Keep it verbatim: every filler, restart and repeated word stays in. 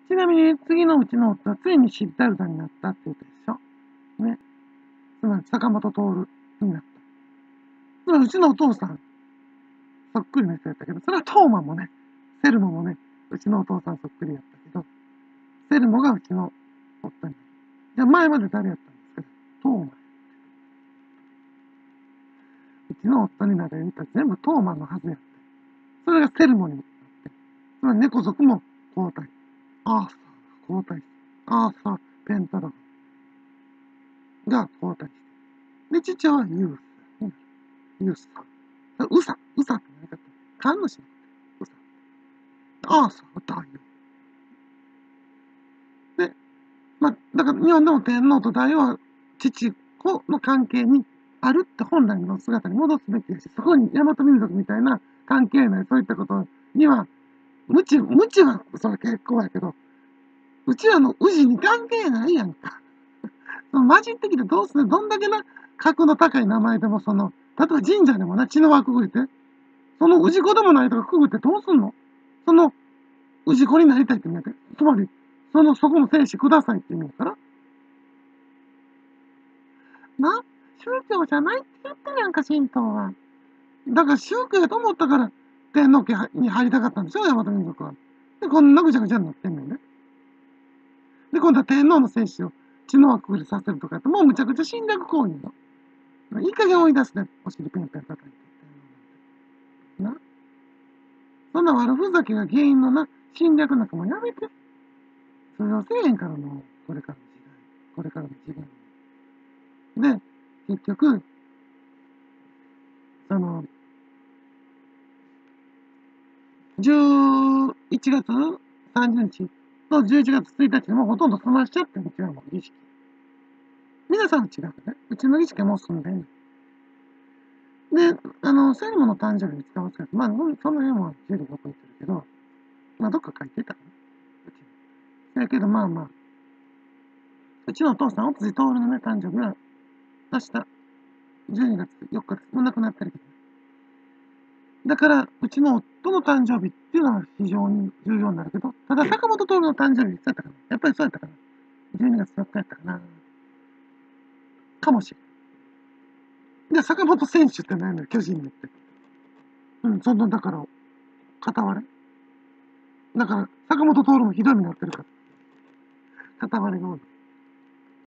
ちなみに次のうちの夫はついにシッダルダになったって言うでしょ。ね。つまり坂本徹になった。つまりうちのお父さん、そっくりな人やったけど、それはトーマもね、セルモもね、うちのお父さんそっくりやったけど、セルモがうちの夫に。じゃあ前まで誰やったんですか？トーマ。うちの夫になる言ったら全部トーマのはずやって。それがセルモになって。つまり猫族も交代。アーサーが交代して。アーサー・ペンタロンが交代して。で、父はユース。ユースさん。ウサ、ウサって何かって。神主のウサ。アーサーは大王。で、まあ、だから日本でも天皇と大王は父子の関係にあるって本来の姿に戻すべきやし、そこに大和民族みたいな関係ない、そういったことには、無知、無知はそれ結構やけど、うちらの氏に関係ないやんか。その混じってきてどうする？どんだけな格の高い名前でもその、例えば神社でもな、血の輪くぐりて、その氏子でもないとかくぐってどうすんの？その氏子になりたいって意味やで。つまり、その、そこの生死くださいって意味やから。な、宗教じゃないって言ってるやんか、神道は。だから宗教やと思ったから、天皇家に入りたかったんでしょ、大和民族は。で、こんなぐちゃぐちゃになってんねんね。で、今度は天皇の生死を血の輪くぐりさせるとかって、もうむちゃくちゃ侵略行為よ。いい加減追い出すね、お尻ペンペン叩いて。な。そんな悪ふざけが原因のな、侵略なんかもやめて。通用せえへんからの、これからの時代。これからの時代。で、結局、その、じゅういちがつさんじゅうにちとじゅういちがつついたちでもうほとんど済ましちゃってるうちはもう儀式。皆さんは違うね。うちの儀式はもう済んでんねん。で、あの、セリモの誕生日に使わせる。まあ、その辺はジュリーが覚えてるけど、まあ、どっか書いてたかな。うちに。だけど、まあまあ、うちのお父さん、おつじとおるのね、誕生日は、明日、じゅうにがつよっかです。もう亡くなってるけど。だから、うちの夫の誕生日っていうのは非常に重要になるけど、ただ坂本徹の誕生日いつやったかな？やっぱりそうやったかな？ じゅうにがつよっかやったかな？かもしれん。で、坂本選手って何やねん、巨人にって。うん、その、だから、片割れ。だから、坂本徹もひどい目になってるから。片割れが多い。